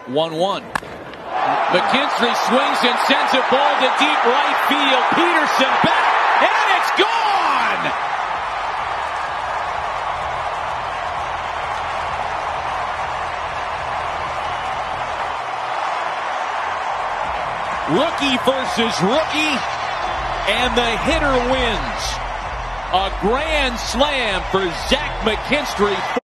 1-1. McKinstry swings and sends a ball to deep right field. Peterson back, and it's gone! Rookie versus rookie, and the hitter wins. A grand slam for Zach McKinstry.